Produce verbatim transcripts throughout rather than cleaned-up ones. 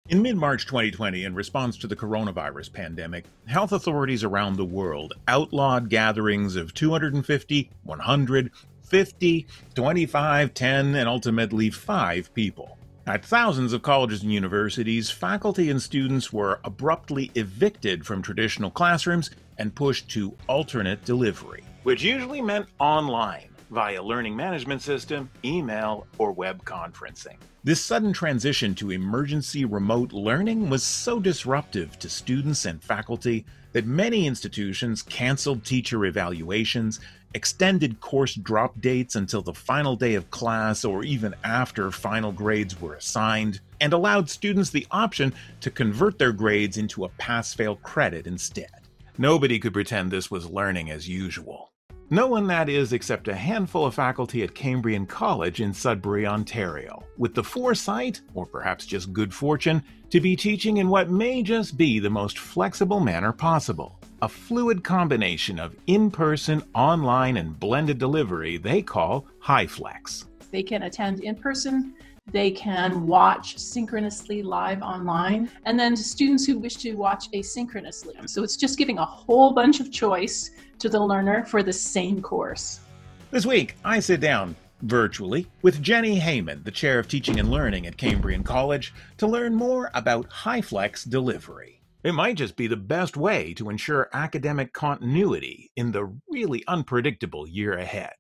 In mid-March twenty twenty, in response to the coronavirus pandemic, health authorities around the world outlawed gatherings of two hundred fifty, one hundred, fifty, twenty-five, ten, and ultimately five people. At thousands of colleges and universities, faculty and students were abruptly evicted from traditional classrooms and pushed to alternate delivery, which usually meant online, via learning management system, email, or web conferencing. This sudden transition to emergency remote learning was so disruptive to students and faculty that many institutions canceled teacher evaluations, extended course drop dates until the final day of class or even after final grades were assigned, and allowed students the option to convert their grades into a pass-fail credit instead. Nobody could pretend this was learning as usual. No one, that is, except a handful of faculty at Cambrian College in Sudbury, Ontario, with the foresight, or perhaps just good fortune, to be teaching in what may just be the most flexible manner possible. A fluid combination of in-person, online, and blended delivery they call HyFlex. They can attend in person, they can watch synchronously live online, and then students who wish to watch asynchronously. So it's just giving a whole bunch of choice to the learner for the same course. This week, I sit down, virtually, with Jenny Heyman, the Chair of Teaching and Learning at Cambrian College, to learn more about HyFlex delivery. It might just be the best way to ensure academic continuity in the really unpredictable year ahead.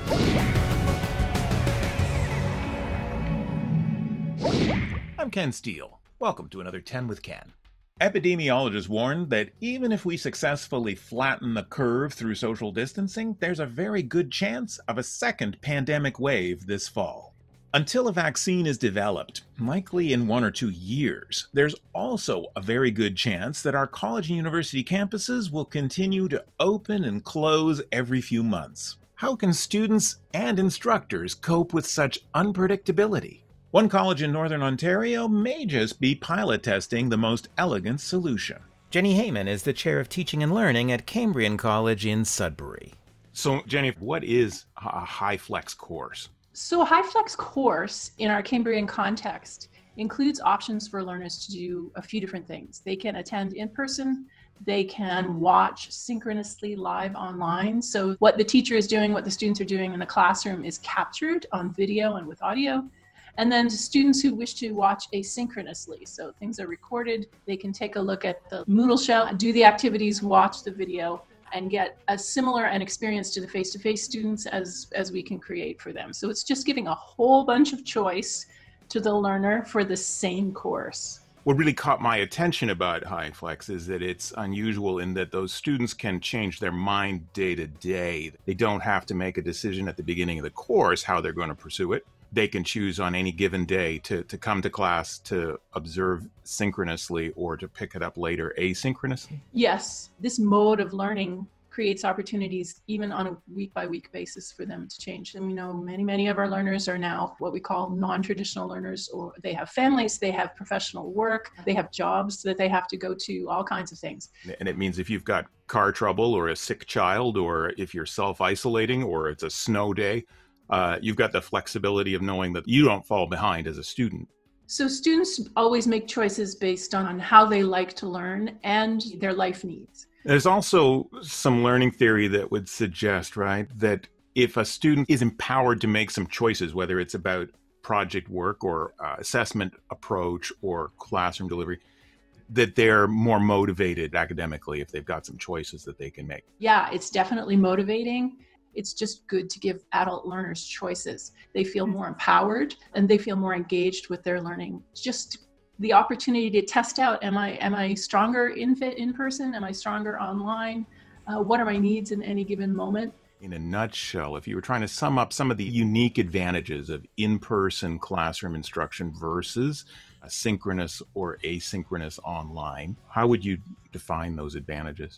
I'm Ken Steele. Welcome to another ten with Ken. Epidemiologists warn that even if we successfully flatten the curve through social distancing, there's a very good chance of a second pandemic wave this fall. Until a vaccine is developed, likely in one or two years, there's also a very good chance that our college and university campuses will continue to open and close every few months. How can students and instructors cope with such unpredictability? One college in Northern Ontario may just be pilot testing the most elegant solution. Jenny Heyman is the Chair of Teaching and Learning at Cambrian College in Sudbury. So, Jenny, what is a HyFlex course? So a HyFlex course in our Cambrian context includes options for learners to do a few different things. They can attend in person, they can watch synchronously live online. So what the teacher is doing, what the students are doing in the classroom is captured on video and with audio. And then to students who wish to watch asynchronously, so things are recorded, they can take a look at the Moodle shell, do the activities, watch the video, and get a similar an experience to the face-to-face students as, as we can create for them. So it's just giving a whole bunch of choice to the learner for the same course. What really caught my attention about HyFlex is that it's unusual in that those students can change their mind day to day. They don't have to make a decision at the beginning of the course how they're going to pursue it. They can choose on any given day to, to come to class to observe synchronously or to pick it up later asynchronously. Yes, this mode of learning creates opportunities even on a week-by-week basis for them to change. And we know many, many of our learners are now what we call non-traditional learners, or they have families, they have professional work, they have jobs that they have to go to, all kinds of things. And it means if you've got car trouble or a sick child, or if you're self-isolating or it's a snow day, Uh, you've got the flexibility of knowing that you don't fall behind as a student. So students always make choices based on how they like to learn and their life needs. There's also some learning theory that would suggest, right, that if a student is empowered to make some choices, whether it's about project work or uh, assessment approach or classroom delivery, that they're more motivated academically if they've got some choices that they can make. Yeah, it's definitely motivating. It's just good to give adult learners choices. They feel more empowered and they feel more engaged with their learning. It's just the opportunity to test out, am I am I stronger in fit in person? Am I stronger online? Uh, what are my needs in any given moment? In a nutshell, if you were trying to sum up some of the unique advantages of in-person classroom instruction versus synchronous or asynchronous online, how would you define those advantages?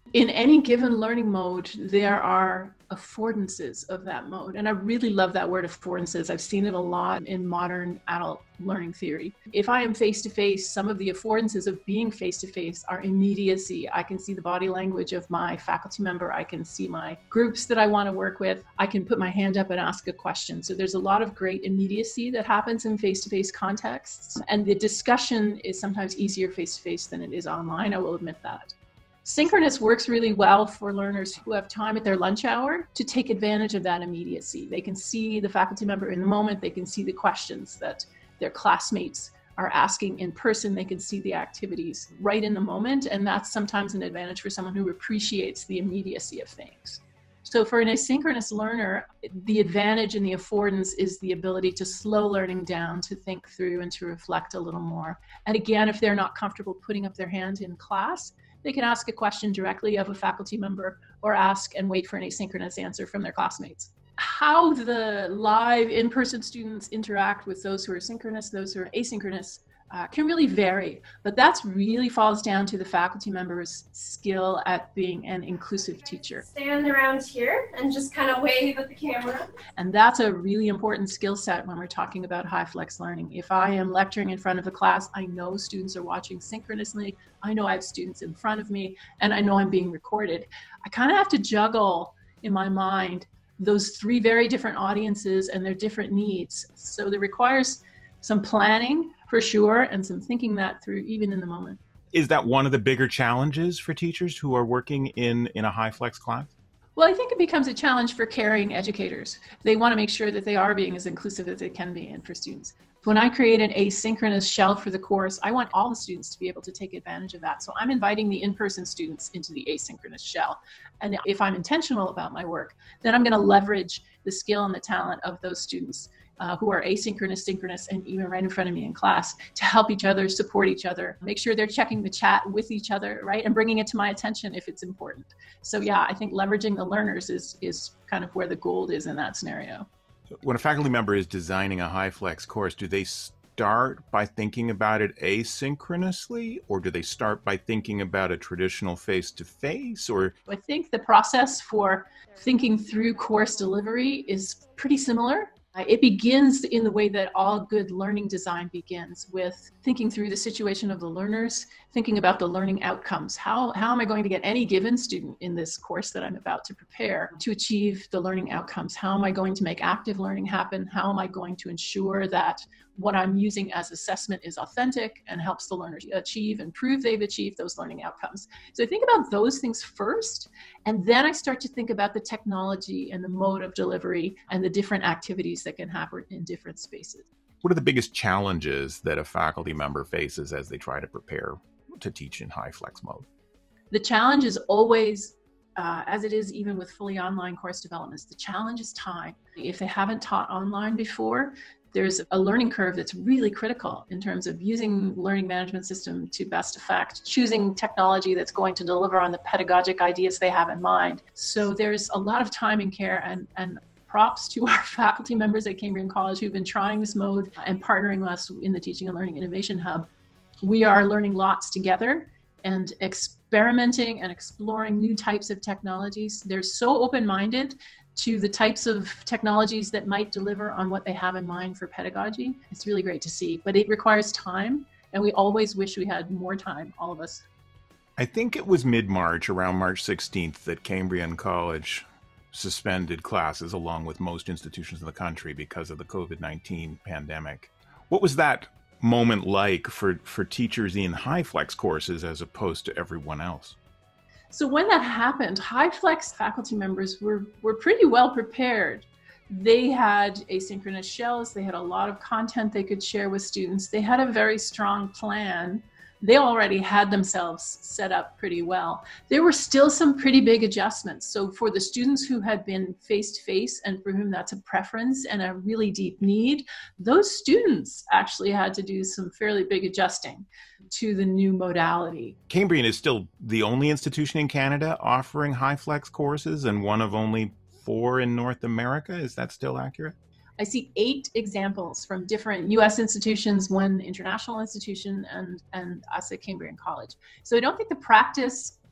In any given learning mode, there are affordances of that mode. And I really love that word affordances. I've seen it a lot in modern adult learning theory. If I am face-to-face, some of the affordances of being face-to-face are immediacy. I can see the body language of my faculty member. I can see my groups that I want to work with. I can put my hand up and ask a question. So there's a lot of great immediacy that happens in face-to-face contexts. And the discussion is sometimes easier face-to-face than it is online. I will admit that. Synchronous works really well for learners who have time at their lunch hour to take advantage of that immediacy. They can see the faculty member in the moment. They can see the questions that their classmates are asking in person. They can see the activities right in the moment. And that's sometimes an advantage for someone who appreciates the immediacy of things. So for an asynchronous learner, the advantage and the affordance is the ability to slow learning down, to think through and to reflect a little more. And again, if they're not comfortable putting up their hand in class, they can ask a question directly of a faculty member or ask and wait for an asynchronous answer from their classmates. How the live in-person students interact with those who are synchronous, those who are asynchronous, uh, can really vary, but that's really falls down to the faculty member's skill at being an inclusive teacher. Stand around here and just kind of wave at the camera. And that's a really important skill set when we're talking about HyFlex learning. If I am lecturing in front of a class, I know students are watching synchronously. I know I have students in front of me, and I know I'm being recorded. I kind of have to juggle in my mind those three very different audiences and their different needs. So it requires some planning for sure, and some thinking that through even in the moment. Is that one of the bigger challenges for teachers who are working in, in a HyFlex class? Well, I think it becomes a challenge for caring educators. They want to make sure that they are being as inclusive as they can be and for students. When I create an asynchronous shell for the course, I want all the students to be able to take advantage of that. So I'm inviting the in-person students into the asynchronous shell. And if I'm intentional about my work, then I'm going to leverage the skill and the talent of those students Uh, who are asynchronous, synchronous, and even right in front of me in class to help each other, support each other, make sure they're checking the chat with each other, right? And bringing it to my attention if it's important. So yeah, I think leveraging the learners is, is kind of where the gold is in that scenario. When a faculty member is designing a HyFlex course, do they start by thinking about it asynchronously, or do they start by thinking about a traditional face-to-face? Or I think the process for thinking through course delivery is pretty similar. It begins in the way that all good learning design begins, with thinking through the situation of the learners, thinking about the learning outcomes. How, how am I going to get any given student in this course that I'm about to prepare to achieve the learning outcomes? How am I going to make active learning happen? How am I going to ensure that what I'm using as assessment is authentic and helps the learners achieve and prove they've achieved those learning outcomes? So I think about those things first, and then I start to think about the technology and the mode of delivery and the different activities that can happen in different spaces. what are the biggest challenges that a faculty member faces as they try to prepare to teach in HyFlex mode? The challenge is always, uh, as it is even with fully online course developments, the challenge is time. If they haven't taught online before, there's a learning curve that's really critical in terms of using learning management system to best effect, choosing technology that's going to deliver on the pedagogic ideas they have in mind. So there's a lot of time and care, and, and props to our faculty members at Cambrian College who've been trying this mode and partnering with us in the Teaching and Learning Innovation Hub. We are learning lots together and experimenting and exploring new types of technologies. They're so open-minded to the types of technologies that might deliver on what they have in mind for pedagogy. It's really great to see, but it requires time, and we always wish we had more time, all of us. I think it was mid-March, around March sixteenth, that Cambrian College suspended classes along with most institutions in the country because of the COVID nineteen pandemic. What was that moment like for, for teachers in HyFlex courses as opposed to everyone else? So when that happened, HyFlex faculty members were, were pretty well prepared. They had asynchronous shells, they had a lot of content they could share with students, they had a very strong plan. They already had themselves set up pretty well. There were still some pretty big adjustments. So for the students who had been face-to-face and for whom that's a preference and a really deep need, those students actually had to do some fairly big adjusting to the new modality. Cambrian is still the only institution in Canada offering HyFlex courses and one of only four in North America. Is that still accurate? I see eight examples from different U S institutions, one international institution, and, and us at Cambrian College. So I don't think the practice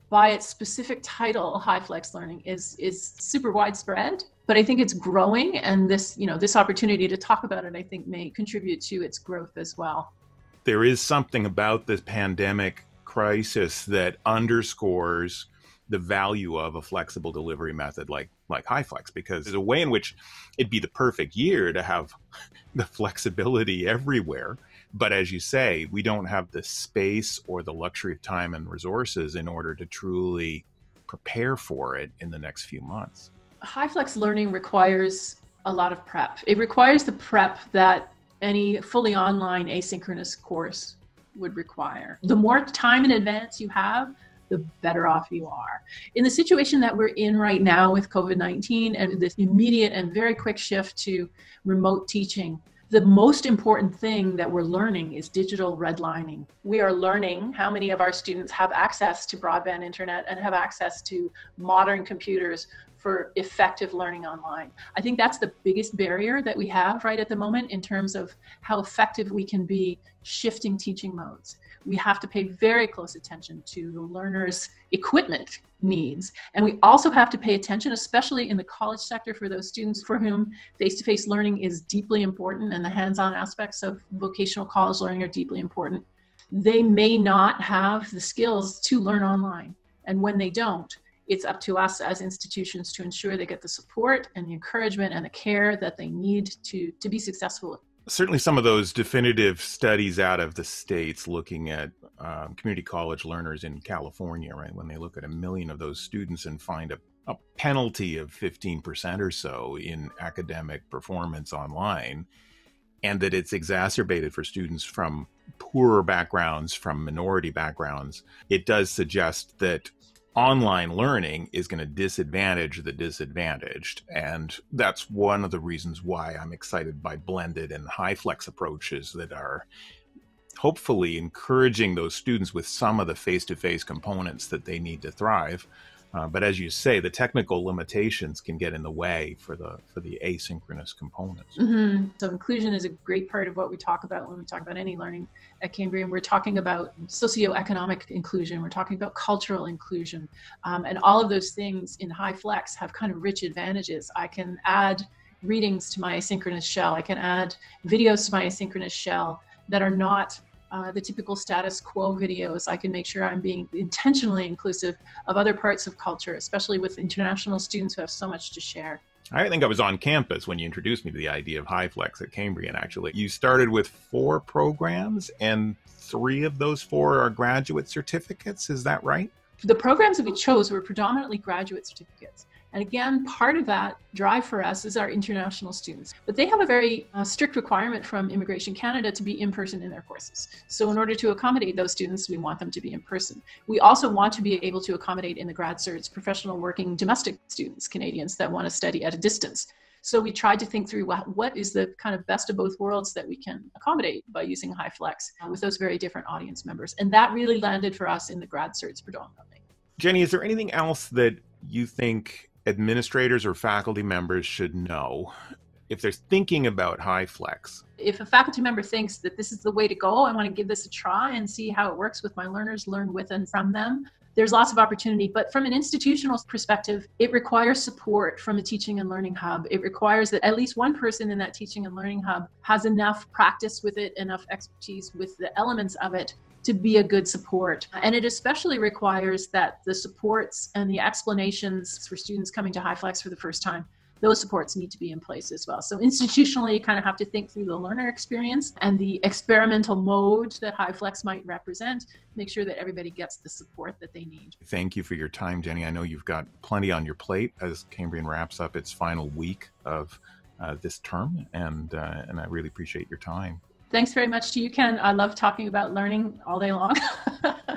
by its specific title, HyFlex learning is is super widespread, but I think it's growing, and this, you know, this opportunity to talk about it, I think, may contribute to its growth as well. There is something about this pandemic crisis that underscores the value of a flexible delivery method like like HyFlex, because there's a way in which it'd be the perfect year to have the flexibility everywhere. But as you say, we don't have the space or the luxury of time and resources in order to truly prepare for it in the next few months. HyFlex learning requires a lot of prep. It requires the prep that any fully online asynchronous course would require. The more time in advance you have, the better off you are. In the situation that we're in right now with COVID nineteen and this immediate and very quick shift to remote teaching, the most important thing that we're learning is digital redlining. We are learning how many of our students have access to broadband internet and have access to modern computers for effective learning online. I think that's the biggest barrier that we have right at the moment in terms of how effective we can be shifting teaching modes. We have to pay very close attention to the learners' equipment needs. And we also have to pay attention, especially in the college sector, for those students for whom face-to-face learning is deeply important and the hands-on aspects of vocational college learning are deeply important. They may not have the skills to learn online. And when they don't, it's up to us as institutions to ensure they get the support and the encouragement and the care that they need to, to be successful. Certainly some of those definitive studies out of the States looking at um, community college learners in California, right, when they look at a million of those students and find a, a penalty of fifteen percent or so in academic performance online, and that it's exacerbated for students from poorer backgrounds, from minority backgrounds, it does suggest that online learning is going to disadvantage the disadvantaged. And that's one of the reasons why I'm excited by blended and HyFlex approaches that are hopefully encouraging those students with some of the face-to-face components that they need to thrive. Uh, but as you say, the technical limitations can get in the way for the for the asynchronous components. Mm-hmm. So inclusion is a great part of what we talk about when we talk about any learning at Cambrian. We're talking about socioeconomic inclusion. We're talking about cultural inclusion. Um, and all of those things in HyFlex have kind of rich advantages. I can add readings to my asynchronous shell. I can add videos to my asynchronous shell that are not Uh, the typical status quo videos. I can make sure I'm being intentionally inclusive of other parts of culture, especially with international students who have so much to share. I think I was on campus when you introduced me to the idea of HyFlex at Cambrian, actually. You started with four programs, and three of those four are graduate certificates. Is that right? The programs that we chose were predominantly graduate certificates. And again, part of that drive for us is our international students. But they have a very uh, strict requirement from Immigration Canada to be in person in their courses. So in order to accommodate those students, we want them to be in person. We also want to be able to accommodate in the grad certs professional working domestic students, Canadians that want to study at a distance. So we tried to think through what, what is the kind of best of both worlds that we can accommodate by using HyFlex uh, with those very different audience members. And that really landed for us in the grad certs predominantly. Jenny, is there anything else that you think administrators or faculty members should know if they're thinking about HyFlex? If a faculty member thinks that this is the way to go, I want to give this a try and see how it works with my learners, learn with and from them, there's lots of opportunity. But from an institutional perspective, it requires support from a teaching and learning hub. It requires that at least one person in that teaching and learning hub has enough practice with it, enough expertise with the elements of it to be a good support. And it especially requires that the supports and the explanations for students coming to HyFlex for the first time, those supports need to be in place as well. So institutionally, you kind of have to think through the learner experience and the experimental mode that HyFlex might represent, make sure that everybody gets the support that they need. Thank you for your time, Jenny. I know you've got plenty on your plate as Cambrian wraps up its final week of uh, this term, and, uh, and I really appreciate your time. Thanks very much to you, Ken. I love talking about learning all day long. uh,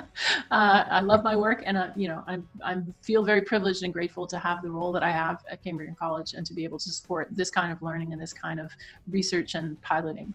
I love my work, and uh, you know, I I feel very privileged and grateful to have the role that I have at Cambrian College and to be able to support this kind of learning and this kind of research and piloting.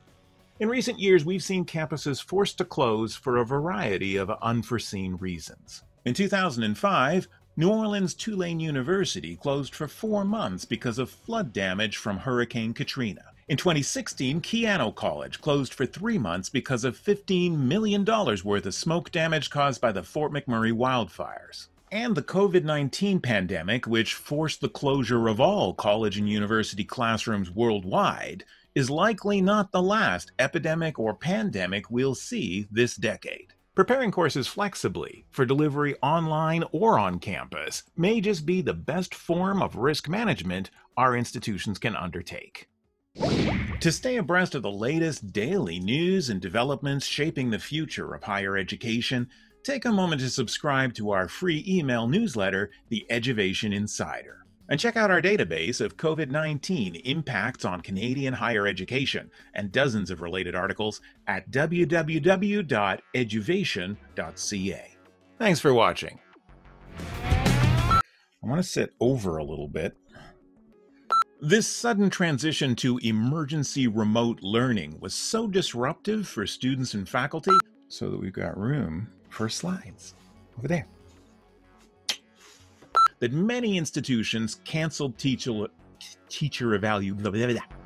In recent years, we've seen campuses forced to close for a variety of unforeseen reasons. In two thousand five, New Orleans Tulane University closed for four months because of flood damage from Hurricane Katrina. In twenty sixteen, Keano College closed for three months because of fifteen million dollars worth of smoke damage caused by the Fort McMurray wildfires. And the COVID nineteen pandemic, which forced the closure of all college and university classrooms worldwide, is likely not the last epidemic or pandemic we'll see this decade. Preparing courses flexibly for delivery online or on campus may just be the best form of risk management our institutions can undertake. To stay abreast of the latest daily news and developments shaping the future of higher education, take a moment to subscribe to our free email newsletter, The Eduvation Insider. And check out our database of COVID nineteen impacts on Canadian higher education and dozens of related articles at w w w dot eduvation dot c a. Thanks for watching. I want to sit over a little bit. This sudden transition to emergency remote learning was so disruptive for students and faculty, so that we've got room for slides over there, that many institutions canceled teacher teacher evaluation.